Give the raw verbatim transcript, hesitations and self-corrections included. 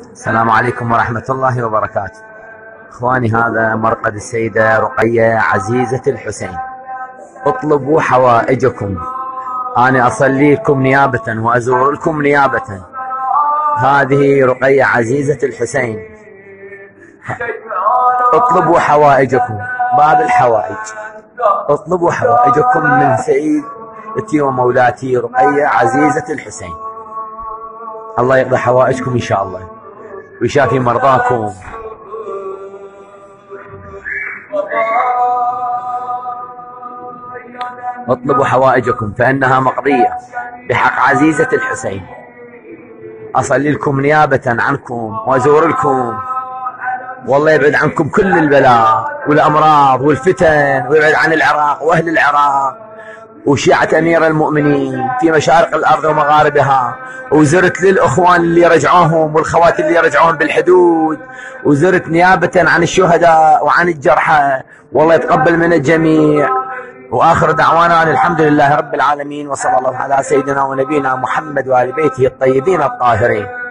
السلام عليكم ورحمة الله وبركاته. اخواني، هذا مرقد السيدة رقية عزيزة الحسين. اطلبوا حوائجكم، انا اصلي لكم نيابة وازور لكم نيابة. هذه رقية عزيزة الحسين. اطلبوا حوائجكم، باب الحوائج. اطلبوا حوائجكم من سيدتي ومولاتي رقية عزيزة الحسين. الله يقضي حوائجكم ان شاء الله ويشافي مرضاكم. اطلبوا حوائجكم فإنها مقضية بحق عزيزة الحسين. أصلي لكم نيابة عنكم وأزور لكم، والله يبعد عنكم كل البلاء والأمراض والفتن، ويبعد عن العراق وأهل العراق وشيعة أمير المؤمنين في مشارق الأرض ومغاربها. وزرت للأخوان اللي رجعوهم والخوات اللي رجعوهم بالحدود، وزرت نيابة عن الشهداء وعن الجرحى. والله يتقبل من الجميع. وآخر دعوانا أن الحمد لله رب العالمين، وصلى الله على سيدنا ونبينا محمد وآل بيته الطيبين الطاهرين.